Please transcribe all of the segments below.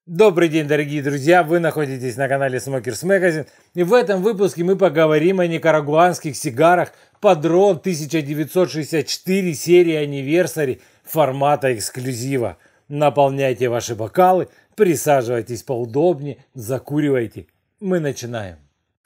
Добрый день, дорогие друзья! Вы находитесь на канале Smokers Magazine, и в этом выпуске мы поговорим о никарагуанских сигарах Padron 1964 серии Anniversary формата эксклюзива. Наполняйте ваши бокалы, присаживайтесь поудобнее, закуривайте. Мы начинаем.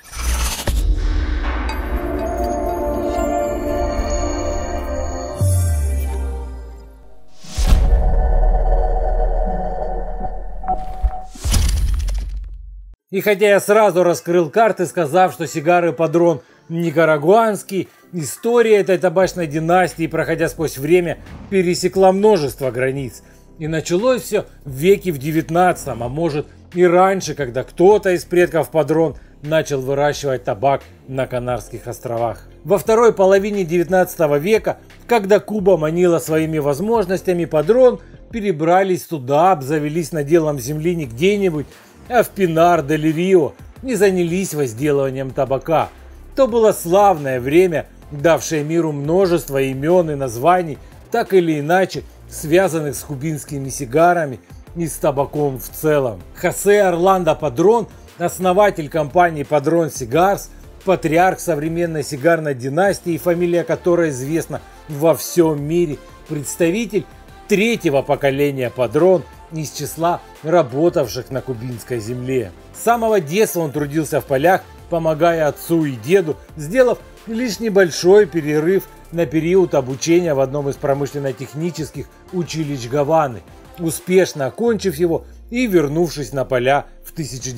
И хотя я сразу раскрыл карты, сказав, что сигары Padron никарагуанские, история этой табачной династии, проходя сквозь время, пересекла множество границ. И началось все в веке в 19, а может и раньше, когда кто-то из предков Padron начал выращивать табак на Канарских островах. Во второй половине 19 века, когда Куба манила своими возможностями, Padron перебрались туда, обзавелись наделом земли не где-нибудь, а в Пинар-дель-Рио не занялись возделыванием табака. То было славное время, давшее миру множество имен и названий, так или иначе связанных с кубинскими сигарами и с табаком в целом. Хосе Орландо Padron, основатель компании Padron Cigars, патриарх современной сигарной династии, фамилия которой известна во всем мире, представитель третьего поколения Padron из числа работавших на кубинской земле. С самого детства он трудился в полях, помогая отцу и деду, сделав лишь небольшой перерыв на период обучения в одном из промышленно-технических училищ Гаваны, успешно окончив его и вернувшись на поля в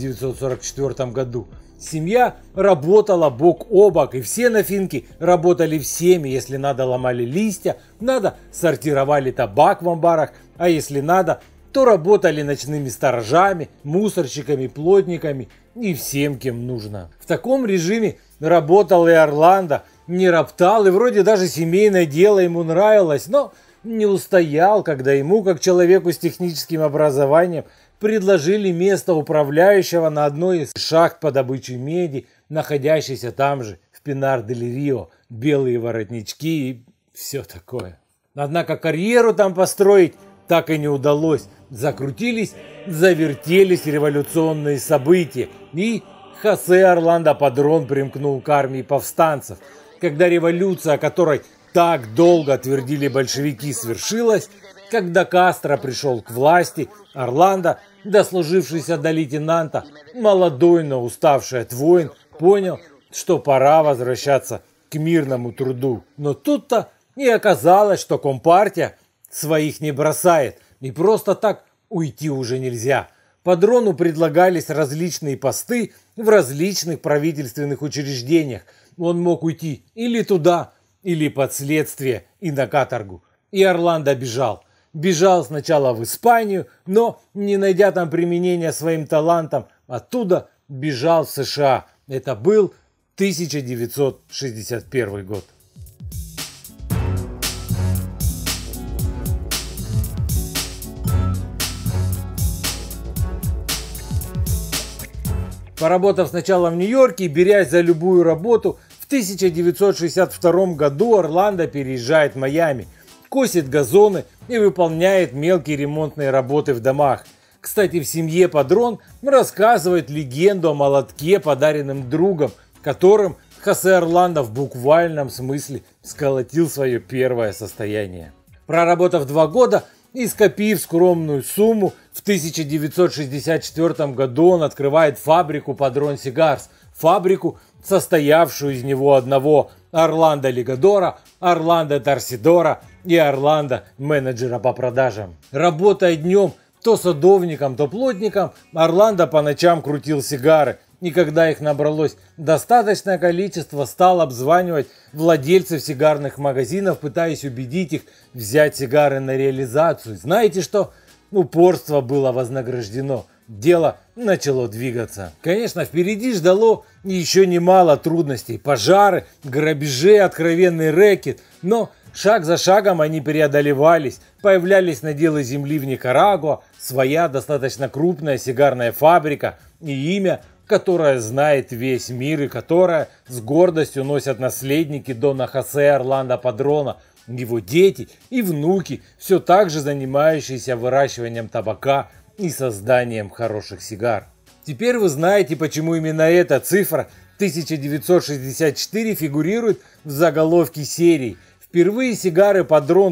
1944 году. Семья работала бок о бок, и все на финке работали всеми. Если надо, ломали листья, надо, сортировали табак в амбарах, а если надо, то работали ночными сторожами, мусорщиками, плотниками и всем, кем нужно. В таком режиме работал и Орландо, не роптал, и вроде даже семейное дело ему нравилось, но не устоял, когда ему, как человеку с техническим образованием, предложили место управляющего на одной из шахт по добыче меди, находящейся там же, в Пинар-дель-Рио, белые воротнички и все такое. Однако карьеру там построить так и не удалось. Закрутились, завертелись революционные события, и Хосе Орландо Padron примкнул к армии повстанцев. Когда революция, о которой так долго твердили большевики, свершилась, когда Кастро пришел к власти, Орландо, дослужившийся до лейтенанта, молодой, но уставший от войн, понял, что пора возвращаться к мирному труду. Но тут-то и оказалось, что Компартия своих не бросает, и просто так уйти уже нельзя. Падрону предлагались различные посты в различных правительственных учреждениях. Он мог уйти или туда, или под следствие и на каторгу. И Орландо бежал. Бежал сначала в Испанию, но, не найдя там применения своим талантам, оттуда бежал в США. Это был 1961 год. Поработав сначала в Нью-Йорке и берясь за любую работу, в 1962 году Орландо переезжает в Майами, косит газоны и выполняет мелкие ремонтные работы в домах. Кстати, в семье Padron рассказывает легенду о молотке, подаренном другом, которым Хосе Орландо в буквальном смысле сколотил свое первое состояние. Проработав 2 года и скопив скромную сумму, в 1964 году он открывает фабрику Padron Cigars, фабрику, состоявшую из него одного Орландо Лигадора, Орландо Торсидора и Орландо менеджера по продажам. Работая днем то садовником, то плотником, Орландо по ночам крутил сигары, и когда их набралось достаточное количество, стал обзванивать владельцев сигарных магазинов, пытаясь убедить их взять сигары на реализацию. Знаете что? Упорство было вознаграждено. Дело начало двигаться. Конечно, впереди ждало еще немало трудностей. Пожары, грабежи, откровенный рэкет. Но шаг за шагом они преодолевались. Появлялись наделы земли в Никарагуа, своя достаточно крупная сигарная фабрика и имя, которое знает весь мир и которое с гордостью носят наследники дона Хосе Орландо Падрона, его дети и внуки, все так же занимающиеся выращиванием табака и созданием хороших сигар. Теперь вы знаете, почему именно эта цифра 1964 фигурирует в заголовке серии. Впервые сигары Padron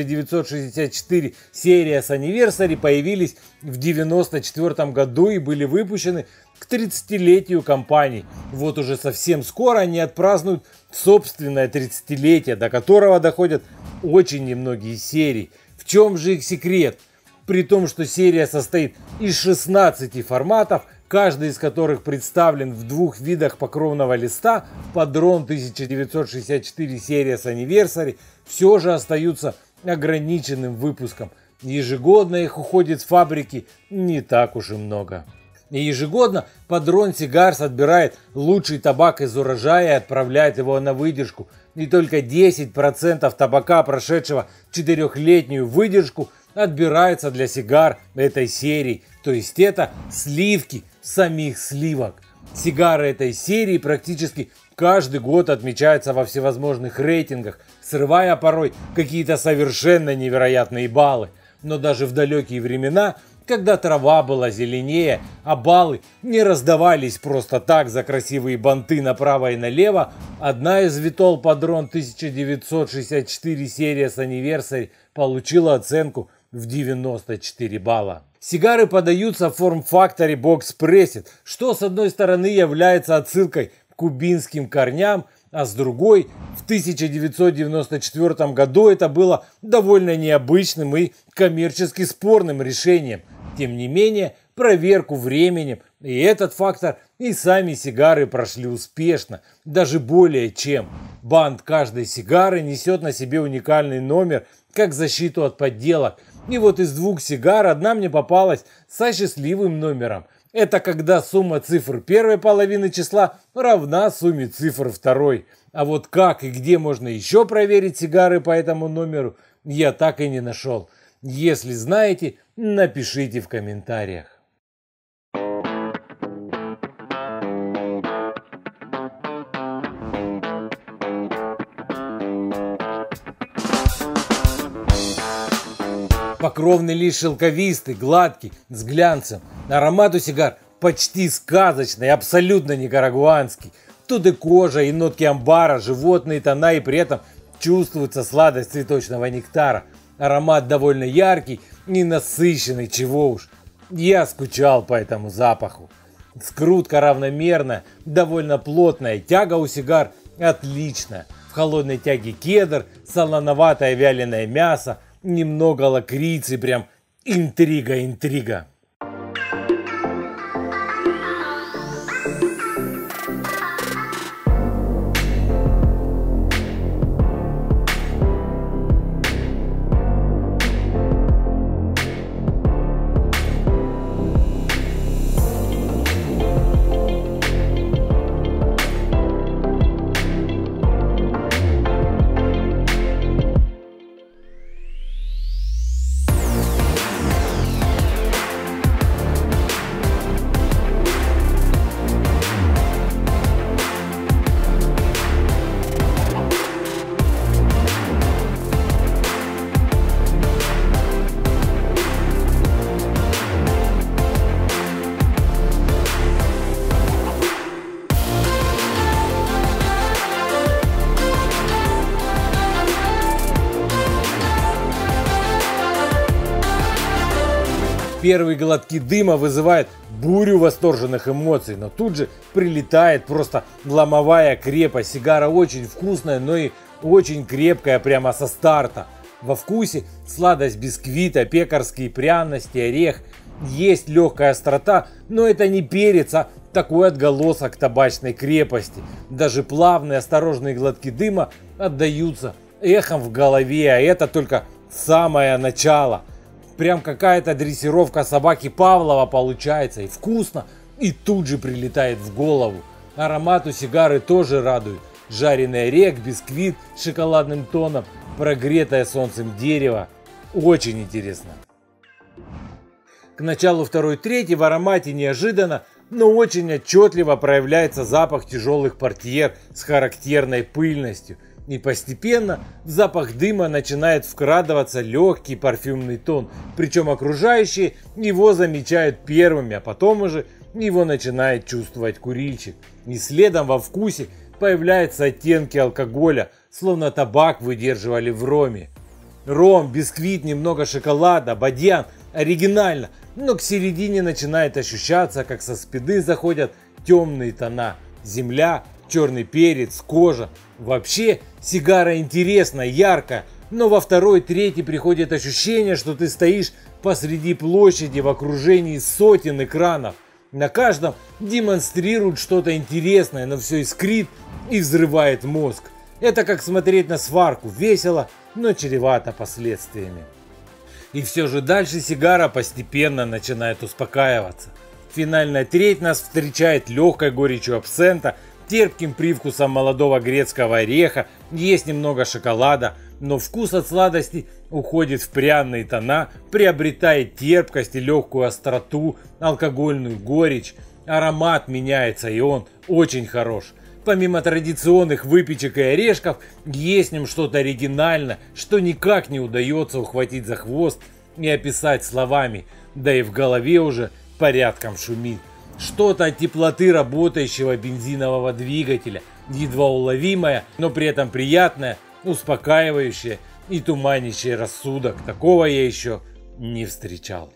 1964 Series Anniversary появились в 1994 году и были выпущены к 30-летию компании. Вот уже совсем скоро они отпразднуют собственное 30-летие, до которого доходят очень немногие серии. В чем же их секрет? При том, что серия состоит из 16 форматов, каждый из которых представлен в двух видах покровного листа, Padron 1964 Series Anniversary все же остаются ограниченным выпуском. Ежегодно их уходит с фабрики не так уж и много. И ежегодно Padron Cigars отбирает лучший табак из урожая и отправляет его на выдержку. И только 10% табака, прошедшего 4-летнюю выдержку, отбирается для сигар этой серии. То есть это сливки самих сливок. Сигары этой серии практически каждый год отмечаются во всевозможных рейтингах, срывая порой какие-то совершенно невероятные баллы. Но даже в далекие времена, когда трава была зеленее, а баллы не раздавались просто так за красивые банты направо и налево, одна из Vitol Padron 1964 Series Anniversary получила оценку в 94 балла. Сигары подаются в форм-факторе Box Pressed, что с одной стороны является отсылкой к кубинским корням, а с другой, в 1994 году это было довольно необычным и коммерчески спорным решением. Тем не менее, проверку временем и этот фактор, и сами сигары прошли успешно, даже более чем. Бант каждой сигары несет на себе уникальный номер, как защиту от подделок. И вот из двух сигар одна мне попалась со счастливым номером. Это когда сумма цифр первой половины числа равна сумме цифр второй. А вот как и где можно еще проверить сигары по этому номеру, я так и не нашел. Если знаете, напишите в комментариях. Покровный лист шелковистый, гладкий, с глянцем. Аромат у сигар почти сказочный, абсолютно никарагуанский. Тут и кожа, и нотки амбара, животные тона, и при этом чувствуется сладость цветочного нектара. Аромат довольно яркий и насыщенный, чего уж. Я скучал по этому запаху. Скрутка равномерная, довольно плотная, тяга у сигар отличная. В холодной тяге кедр, солоноватое вяленое мясо, немного лакрицы, прям интрига. Первые глотки дыма вызывают бурю восторженных эмоций, но тут же прилетает просто ломовая крепость. Сигара очень вкусная, но и очень крепкая прямо со старта. Во вкусе сладость бисквита, пекарские пряности, орех. Есть легкая острота, но это не перец, а такой отголосок табачной крепости. Даже плавные осторожные глотки дыма отдаются эхом в голове, а это только самое начало. Прям какая-то дрессировка собаки Павлова получается, и вкусно, и тут же прилетает в голову. Аромат у сигары тоже радует. Жареный орех, бисквит с шоколадным тоном, прогретое солнцем дерево. Очень интересно. К началу второй трети в аромате неожиданно, но очень отчетливо проявляется запах тяжелых портьер с характерной пыльностью. И постепенно в запах дыма начинает вкрадываться легкий парфюмный тон, причем окружающие его замечают первыми, а потом уже его начинает чувствовать курильщик. И следом во вкусе появляются оттенки алкоголя, словно табак выдерживали в роме. Ром, бисквит, немного шоколада, бадьян, оригинально, но к середине начинает ощущаться, как со спины заходят темные тона. Земля, черный перец, кожа. Вообще сигара интересная, яркая, но во второй, третий приходит ощущение, что ты стоишь посреди площади в окружении сотен экранов. На каждом демонстрируют что-то интересное, но все искрит и взрывает мозг. Это как смотреть на сварку, весело, но чревато последствиями. И все же дальше сигара постепенно начинает успокаиваться. Финальная треть нас встречает легкой горечью абсента, терпким привкусом молодого грецкого ореха, есть немного шоколада, но вкус от сладости уходит в пряные тона, приобретает терпкость и легкую остроту, алкогольную горечь. Аромат меняется, и он очень хорош. Помимо традиционных выпечек и орешков, есть в нем что-то оригинальное, что никак не удается ухватить за хвост и описать словами, да и в голове уже порядком шумит. Что-то от теплоты работающего бензинового двигателя, едва уловимое, но при этом приятное, успокаивающее и туманящее рассудок. Такого я еще не встречал.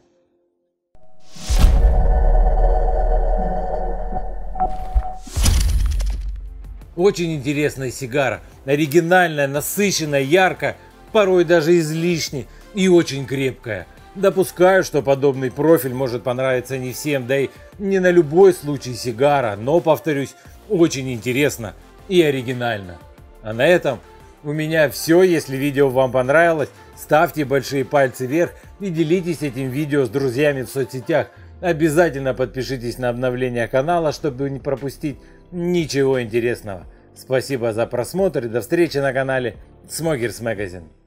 Очень интересная сигара, оригинальная, насыщенная, яркая, порой даже излишне и очень крепкая. Допускаю, что подобный профиль может понравиться не всем, да и не на любой случай сигара, но, повторюсь, очень интересно и оригинально. А на этом у меня все. Если видео вам понравилось, ставьте большие пальцы вверх и делитесь этим видео с друзьями в соцсетях. Обязательно подпишитесь на обновление канала, чтобы не пропустить ничего интересного. Спасибо за просмотр и до встречи на канале Smokers Magazine.